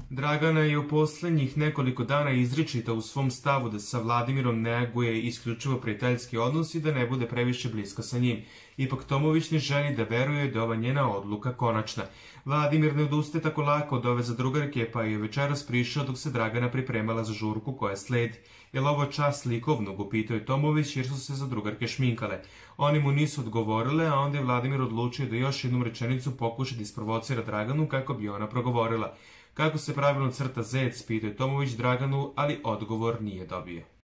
Dragana je u poslednjih nekoliko dana izričita u svom stavu da sa Vladimirom neguje isključivo prijateljski odnos i da ne bude previše blisko sa njim. Ipak Tomović ne želi da veruje da je ova njena odluka konačna. Vladimir ne odustaje tako lako od ove zadrugarke, pa je večeras prišao dok se Dragana pripremala za žurku koja sledi. Je li ovo čas likovnog, upitao je Tomović jer su se zadrugarke šminkale. Oni mu nisu odgovorile, a onda je Vladimir odlučio da još jednom rečenicu pokuša da isprovocira Draganu kako bi ona progovorila. Kako se pravilno crta zec, pitao je Tomović Draganu, ali odgovor nije dobio.